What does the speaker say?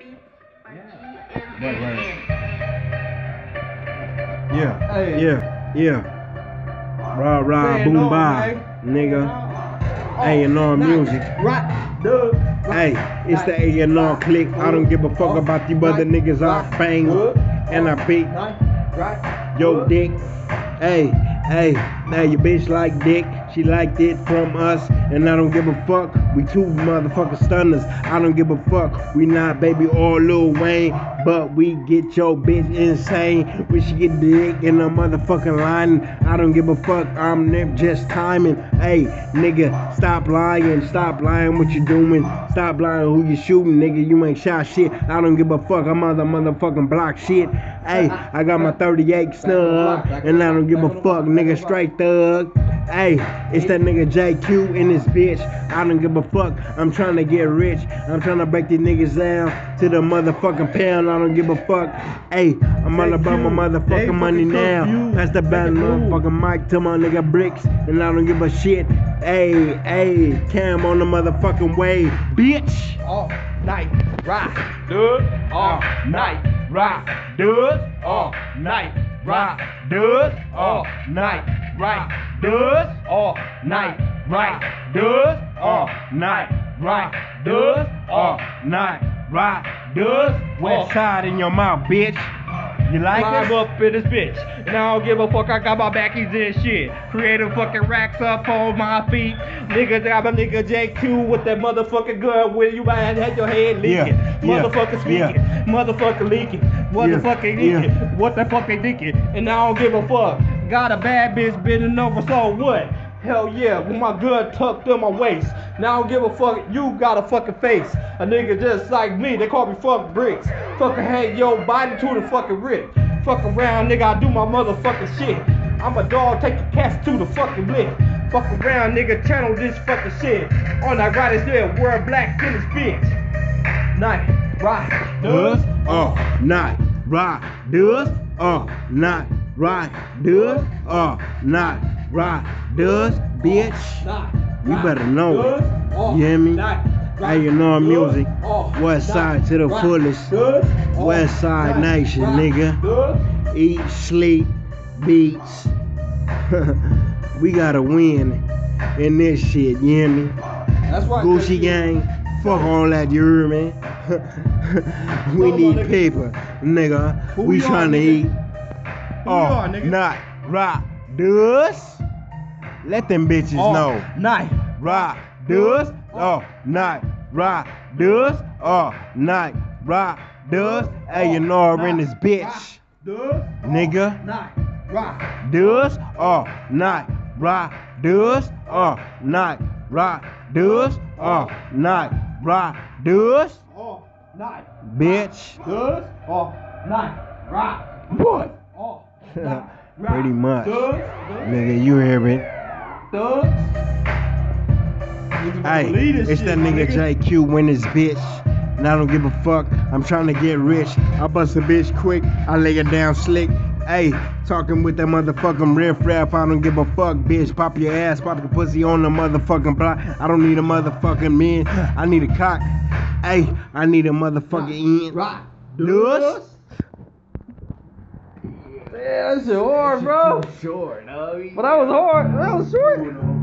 Yeah, Hey. yeah. Rah rah, Say boom no, bye, man. nigga. Oh, A&R music. Right, duh. Hey, it's the A&R click. I don't give a fuck about you other niggas. I bang and I beat Right. yo dick. Hey, hey, now your bitch like dick. She liked it from us, and I don't give a fuck. We two motherfucking stunners. I don't give a fuck. We not baby or Lil Wayne, but we get your bitch insane. We should get dick in the motherfucking line. I don't give a fuck. I'm just timing. Hey, nigga, stop lying. Stop lying what you doing. Stop lying who you shooting, nigga. You ain't shot shit. I don't give a fuck. I'm on the motherfucking block shit. Hey, I got my 38 snug, and I don't give a fuck, nigga. Straight thug. Hey, it's that nigga JQ in this bitch. I don't give a fuck. I'm trying to get rich. I'm trying to break these niggas down to the motherfucking pound. I don't give a fuck. Hey, I'm all about my motherfucking money now. Pass the bad motherfucking mic to my nigga Bricks, and I don't give a shit. Hey, hey, Cam on the motherfucking way, bitch. All night, ride, dude. All night, ride, dude. All night, ride, dude. All night, ride, dude. All night, ride, dude. All night, ride, dudes. All night, ride, dudes. West side in your mouth, bitch. You like Climb it? up in this bitch, and I don't give a fuck. I got my backies and shit. Creative fucking racks up on my feet. Nigga, got my nigga JQ with that motherfucking gun with you might have your head leaking. Motherfucker speaking, motherfucker leaking, motherfucking leaking. What the fuck they thinking? And I don't give a fuck. Got a bad bitch bending over, so what? Hell yeah, with my gun tucked in my waist. Now I don't give a fuck, you got a fucking face. A nigga just like me, they call me fuck bricks. Fucking hang your body to the fucking rip. Fuck around, nigga, I do my motherfucking shit. I'm a dog, take your cats to the fucking lick. Fuck around, nigga, channel this fucking shit. On that right is there, wear black in this bitch. Night, ride, Dudes. Night, ride, dudes. Night, ride, dudes. Night, ride, dudes, bitch. You better know it. You hear me? A&R music. West side to the fullest. West side nation, nigga. Eat, sleep, beats. We gotta win in this shit, you hear me? That's right. Gucci gang, fuck all that, you hear me? We need paper, nigga. We trying to eat. Not rock, dudes. Let them bitches know. Night, Rock, dudes. Night, rock, dudes. Night, rock, dudes. A&R in this bitch, nigga. night, rock, Dudes. Night, rock, dudes. Night, rock, dudes. Night, rock, dudes. all night, Bitch. good, all night, rock, What? all night, Pretty much. good, Nigga, you hear me? good. Hey, it's that nigga JQ win this bitch. And I don't give a fuck. I'm trying to get rich. I bust a bitch quick. I lay it down slick. Hey, talking with that motherfucking riff rap. I don't give a fuck, bitch. Pop your ass, pop your pussy on the motherfucking block. I don't need a motherfucking man. I need a cock. Hey, I need a motherfucking end. Rock, Dudes? Yeah, that shit hard, bro. Short, But that was hard. That was short.